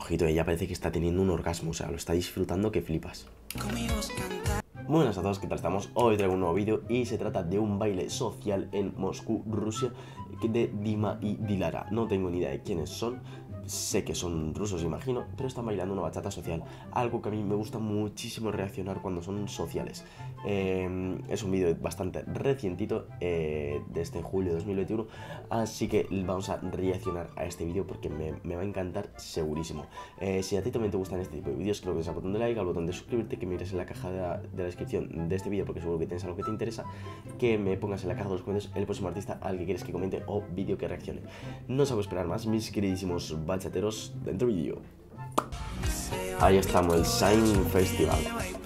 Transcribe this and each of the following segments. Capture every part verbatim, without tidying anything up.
Ojito, ella parece que está teniendo un orgasmo, o sea, lo está disfrutando que flipas. Buenas a todos, ¿qué tal estamos? Hoy traigo un nuevo vídeo y se trata de un baile social en Moscú, Rusia, de Dima y Dilara. No tengo ni idea de quiénes son, sé que son rusos, imagino, pero están bailando una bachata social, algo que a mí me gusta muchísimo reaccionar cuando son sociales. Eh, es un vídeo bastante recientito, eh, desde julio de dos mil veintiuno, así que vamos a reaccionar a este vídeo porque me, me va a encantar segurísimo. Eh, si a ti también te gustan este tipo de vídeos, creo que es al botón de like, al botón de suscribirte, que mires en la caja de la, de la descripción de este vídeo porque seguro que tienes algo que te interesa, que me pongas en la caja de los comentarios el próximo artista al que quieres que comente o vídeo que reaccione. No os hago esperar más, mis queridísimos bachateros, dentro vídeo. Ahí estamos, el Shine Festival.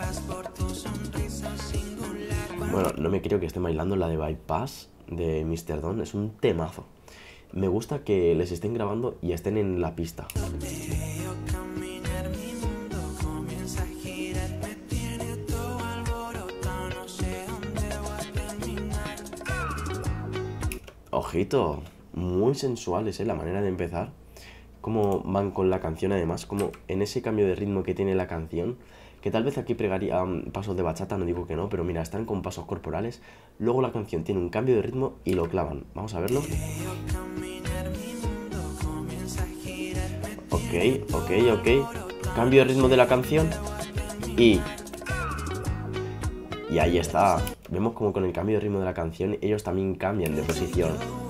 Bueno, no me creo que estén bailando la de Bypass de mister Don, es un temazo. Me gusta que les estén grabando y estén en la pista. Ojito, muy sensuales, ¿eh? La manera de empezar. Cómo van con la canción, además, como en ese cambio de ritmo que tiene la canción, que tal vez aquí pegaría um, pasos de bachata, no digo que no, pero mira, están con pasos corporales. Luego la canción tiene un cambio de ritmo y lo clavan. Vamos a verlo. Ok, ok, ok. Cambio de ritmo de la canción y... Y ahí está. Vemos como con el cambio de ritmo de la canción ellos también cambian de posición.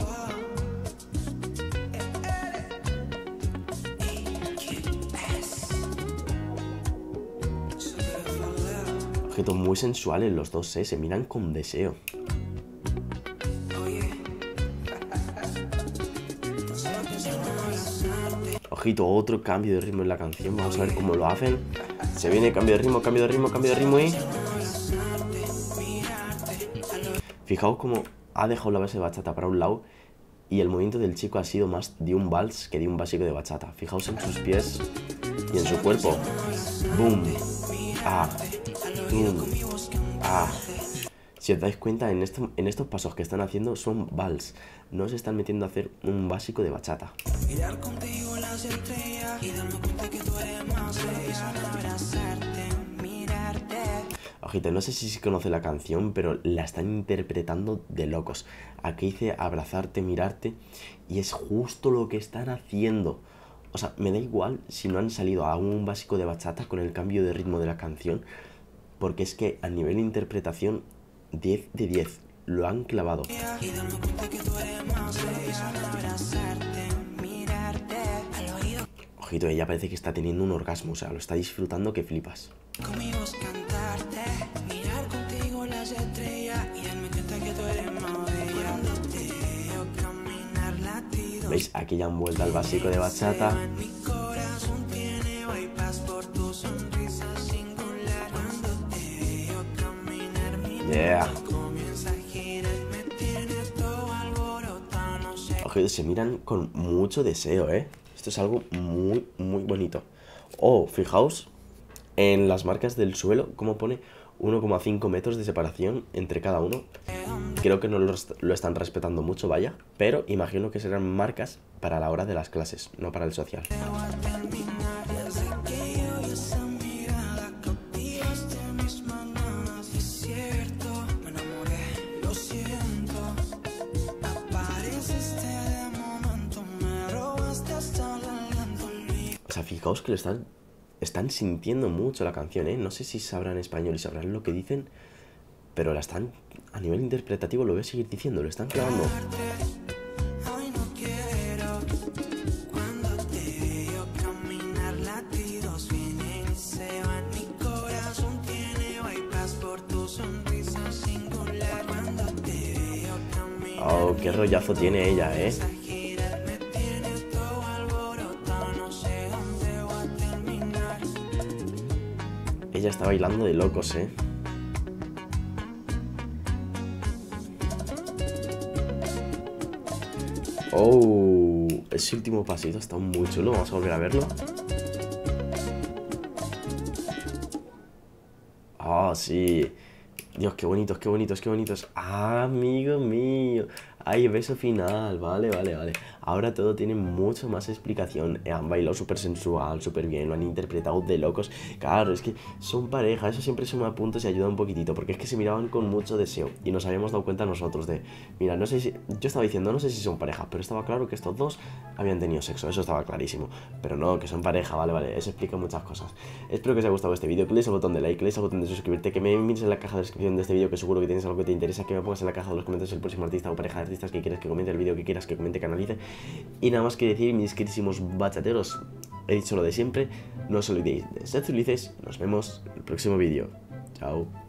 Objetos muy sensuales los dos, ¿eh? Se miran con deseo. Ojito, otro cambio de ritmo en la canción. Vamos a ver cómo lo hacen. Se viene cambio de ritmo, cambio de ritmo, cambio de ritmo y... Fijaos cómo ha dejado la base de bachata para un lado y el movimiento del chico ha sido más de un vals que de un básico de bachata. Fijaos en sus pies y en su cuerpo. Boom. Ah. Boom. Ah. Si os dais cuenta, en, esto, en estos pasos que están haciendo son vals. No se están metiendo a hacer un básico de bachata. Ojito, no sé si se conoce la canción, pero la están interpretando de locos. Aquí dice abrazarte, mirarte, y es justo lo que están haciendo. O sea, me da igual si no han salido a un básico de bachata con el cambio de ritmo de la canción, porque es que a nivel de interpretación, diez de diez, lo han clavado. Ojito, ella parece que está teniendo un orgasmo, o sea, lo está disfrutando que flipas. ¿Veis? Aquí ya han vuelto al básico de bachata. Yeah. Ojito, se miran con mucho deseo, ¿eh? Esto es algo muy, muy bonito. Oh, fijaos en las marcas del suelo, cómo pone uno coma cinco metros de separación entre cada uno. Creo que no lo, lo están respetando mucho, vaya, pero imagino que serán marcas para la hora de las clases, no para el social. O sea, fijaos que lo están, están sintiendo mucho la canción, ¿eh? No sé si sabrán español y sabrán lo que dicen, pero la están, a nivel interpretativo lo voy a seguir diciendo, lo están clavando. Oh, qué rollazo tiene ella, ¿eh? Ella está bailando de locos, ¿eh? Oh, ese último pasito está muy chulo. Vamos a volver a verlo. Ah, oh, sí. Dios, qué bonitos, qué bonitos, qué bonitos. Ah, amigo mío. Ay, beso final. Vale, vale, vale. ahora todo tiene mucho más explicación. Han bailado súper sensual, súper bien, lo han interpretado de locos. Claro, es que son pareja, eso siempre suma puntos y ayuda un poquitito, porque es que se miraban con mucho deseo y nos habíamos dado cuenta nosotros de, mira, no sé si, yo estaba diciendo, no sé si son pareja, pero estaba claro que estos dos habían tenido sexo, eso estaba clarísimo, pero no, que son pareja, vale, vale, eso explica muchas cosas. Espero que os haya gustado este vídeo, que le des al botón de like, que le des al botón de suscribirte, que me mires en la caja de descripción de este vídeo, que seguro que tienes algo que te interesa, que me pongas en la caja de los comentarios el próximo artista o pareja de artistas que quieras que comente, el vídeo que quieras que comente, que analice. Y nada más que decir, mis queridísimos bachateros, he dicho lo de siempre, no os olvidéis de ser felices, nos vemos en el próximo vídeo. Chao.